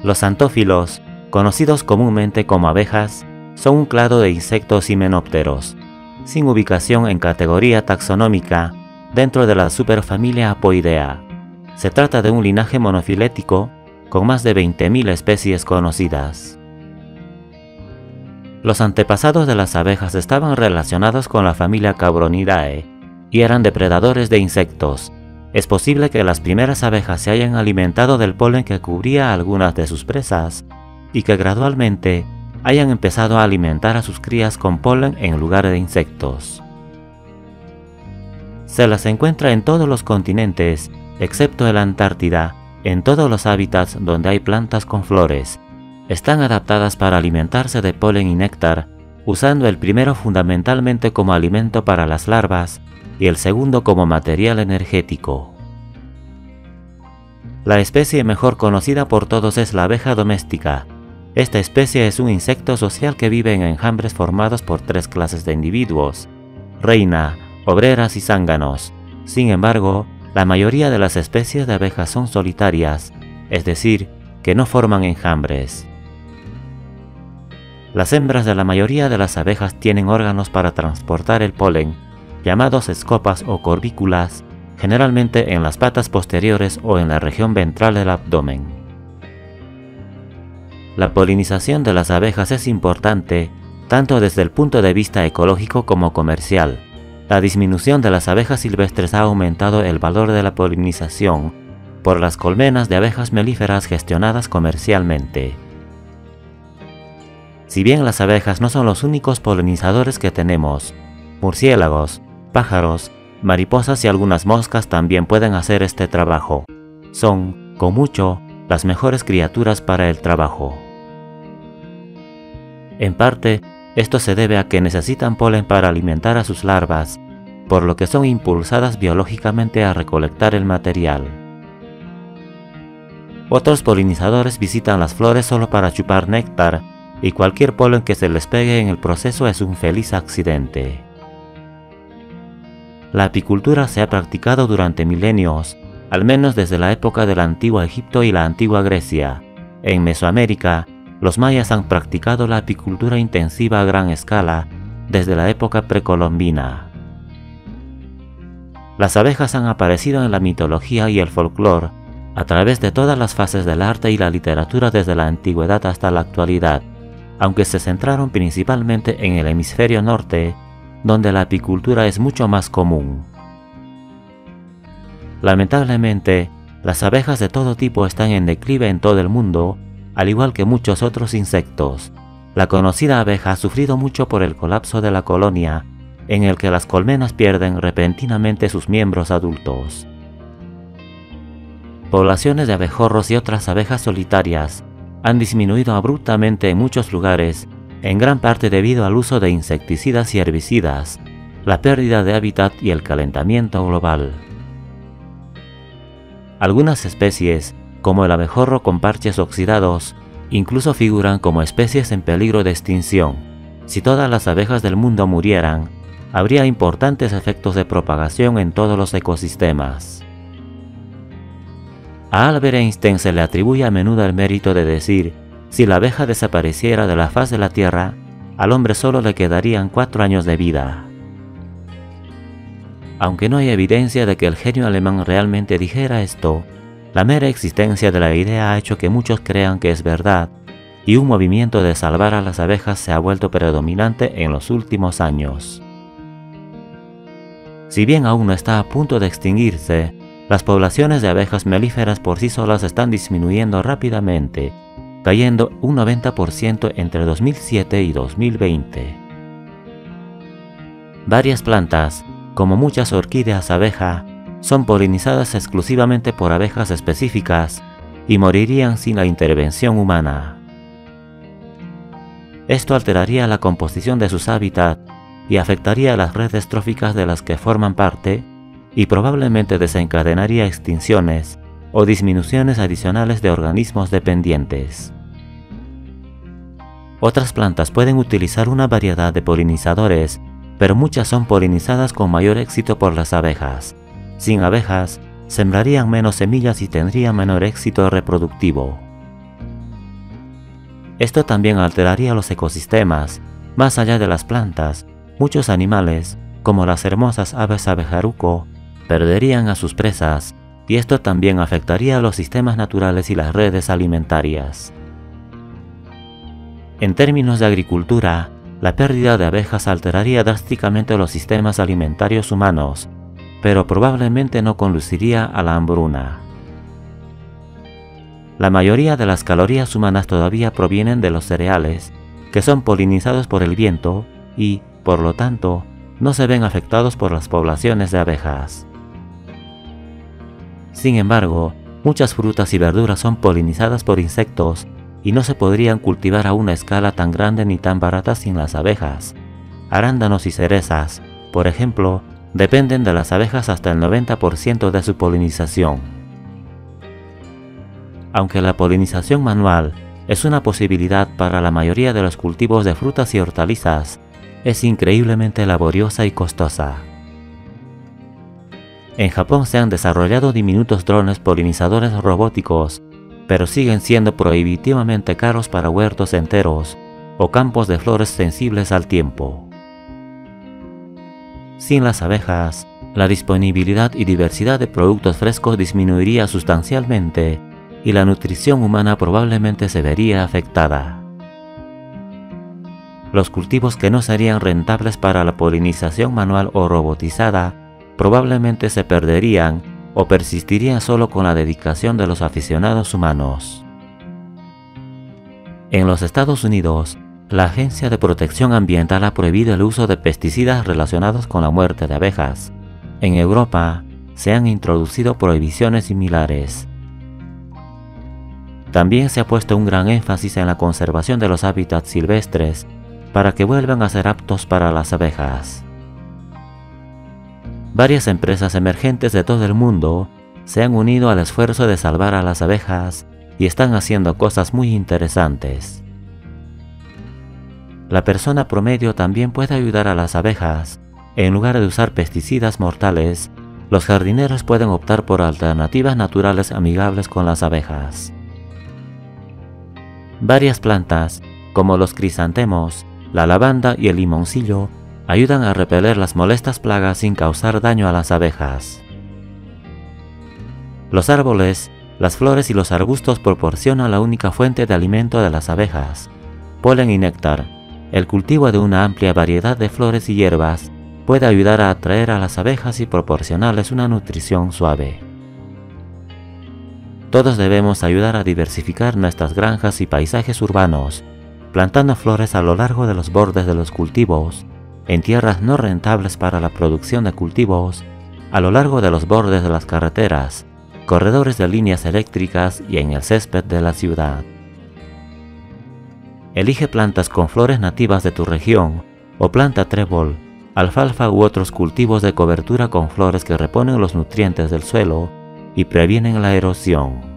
Los antófilos, conocidos comúnmente como abejas, son un clado de insectos himenópteros, sin ubicación en categoría taxonómica dentro de la superfamilia Apoidea. Se trata de un linaje monofilético con más de 20.000 especies conocidas. Los antepasados de las abejas estaban relacionados con la familia Cabronidae y eran depredadores de insectos. Es posible que las primeras abejas se hayan alimentado del polen que cubría a algunas de sus presas y que gradualmente hayan empezado a alimentar a sus crías con polen en lugar de insectos. Se las encuentra en todos los continentes, excepto en la Antártida, en todos los hábitats donde hay plantas con flores. Están adaptadas para alimentarse de polen y néctar, usando el primero fundamentalmente como alimento para las larvas y el segundo como material energético. La especie mejor conocida por todos es la abeja doméstica. Esta especie es un insecto social que vive en enjambres formados por 3 clases de individuos: reina, obreras y zánganos. Sin embargo, la mayoría de las especies de abejas son solitarias, es decir, que no forman enjambres. Las hembras de la mayoría de las abejas tienen órganos para transportar el polen, llamados escopas o corvículas, generalmente en las patas posteriores o en la región ventral del abdomen. La polinización de las abejas es importante, tanto desde el punto de vista ecológico como comercial. La disminución de las abejas silvestres ha aumentado el valor de la polinización por las colmenas de abejas melíferas gestionadas comercialmente. Si bien las abejas no son los únicos polinizadores que tenemos, murciélagos, pájaros, mariposas y algunas moscas también pueden hacer este trabajo. Son, con mucho, las mejores criaturas para el trabajo. En parte, esto se debe a que necesitan polen para alimentar a sus larvas, por lo que son impulsadas biológicamente a recolectar el material. Otros polinizadores visitan las flores solo para chupar néctar, y cualquier polen que se les pegue en el proceso es un feliz accidente. La apicultura se ha practicado durante milenios, al menos desde la época del antiguo Egipto y la antigua Grecia. En Mesoamérica, los mayas han practicado la apicultura intensiva a gran escala desde la época precolombina. Las abejas han aparecido en la mitología y el folclore a través de todas las fases del arte y la literatura desde la antigüedad hasta la actualidad, aunque se centraron principalmente en el hemisferio norte, donde la apicultura es mucho más común. Lamentablemente, las abejas de todo tipo están en declive en todo el mundo, al igual que muchos otros insectos. La conocida abeja ha sufrido mucho por el colapso de la colonia, en el que las colmenas pierden repentinamente sus miembros adultos. Poblaciones de abejorros y otras abejas solitarias han disminuido abruptamente en muchos lugares, en gran parte debido al uso de insecticidas y herbicidas, la pérdida de hábitat y el calentamiento global. Algunas especies, como el abejorro con parches oxidados, incluso figuran como especies en peligro de extinción. Si todas las abejas del mundo murieran, habría importantes efectos de propagación en todos los ecosistemas. A Albert Einstein se le atribuye a menudo el mérito de decir: si la abeja desapareciera de la faz de la Tierra, al hombre solo le quedarían 4 años de vida. Aunque no hay evidencia de que el genio alemán realmente dijera esto, la mera existencia de la idea ha hecho que muchos crean que es verdad, y un movimiento de salvar a las abejas se ha vuelto predominante en los últimos años. Si bien aún no está a punto de extinguirse, las poblaciones de abejas melíferas por sí solas están disminuyendo rápidamente, cayendo un 90% entre 2007 y 2020. Varias plantas, como muchas orquídeas abeja, son polinizadas exclusivamente por abejas específicas y morirían sin la intervención humana. Esto alteraría la composición de sus hábitats y afectaría a las redes tróficas de las que forman parte y probablemente desencadenaría extinciones o disminuciones adicionales de organismos dependientes. Otras plantas pueden utilizar una variedad de polinizadores, pero muchas son polinizadas con mayor éxito por las abejas. Sin abejas, sembrarían menos semillas y tendrían menor éxito reproductivo. Esto también alteraría los ecosistemas. Más allá de las plantas, muchos animales, como las hermosas aves abejaruco, perderían a sus presas, y esto también afectaría a los sistemas naturales y las redes alimentarias. En términos de agricultura, la pérdida de abejas alteraría drásticamente los sistemas alimentarios humanos, pero probablemente no conduciría a la hambruna. La mayoría de las calorías humanas todavía provienen de los cereales, que son polinizados por el viento y, por lo tanto, no se ven afectados por las poblaciones de abejas. Sin embargo, muchas frutas y verduras son polinizadas por insectos y no se podrían cultivar a una escala tan grande ni tan barata sin las abejas. Arándanos y cerezas, por ejemplo, dependen de las abejas hasta el 90% de su polinización. Aunque la polinización manual es una posibilidad para la mayoría de los cultivos de frutas y hortalizas, es increíblemente laboriosa y costosa. En Japón se han desarrollado diminutos drones polinizadores robóticos, pero siguen siendo prohibitivamente caros para huertos enteros o campos de flores sensibles al tiempo. Sin las abejas, la disponibilidad y diversidad de productos frescos disminuiría sustancialmente y la nutrición humana probablemente se vería afectada. Los cultivos que no serían rentables para la polinización manual o robotizada probablemente se perderían o persistirían solo con la dedicación de los aficionados humanos. En los Estados Unidos, la Agencia de Protección Ambiental ha prohibido el uso de pesticidas relacionados con la muerte de abejas. En Europa, se han introducido prohibiciones similares. También se ha puesto un gran énfasis en la conservación de los hábitats silvestres para que vuelvan a ser aptos para las abejas. Varias empresas emergentes de todo el mundo se han unido al esfuerzo de salvar a las abejas y están haciendo cosas muy interesantes. La persona promedio también puede ayudar a las abejas. En lugar de usar pesticidas mortales, los jardineros pueden optar por alternativas naturales amigables con las abejas. Varias plantas, como los crisantemos, la lavanda y el limoncillo, ayudan a repeler las molestas plagas sin causar daño a las abejas. Los árboles, las flores y los arbustos proporcionan la única fuente de alimento de las abejas, polen y néctar. El cultivo de una amplia variedad de flores y hierbas puede ayudar a atraer a las abejas y proporcionarles una nutrición suave. Todos debemos ayudar a diversificar nuestras granjas y paisajes urbanos, plantando flores a lo largo de los bordes de los cultivos, en tierras no rentables para la producción de cultivos, a lo largo de los bordes de las carreteras, corredores de líneas eléctricas y en el césped de la ciudad. Elige plantas con flores nativas de tu región o planta trébol, alfalfa u otros cultivos de cobertura con flores que reponen los nutrientes del suelo y previenen la erosión.